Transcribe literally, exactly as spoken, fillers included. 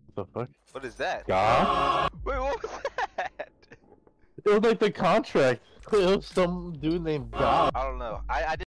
What the fuck? What is that? God? Wait, what was that? It was like the contract. It was some dude named God. I don't know. I I.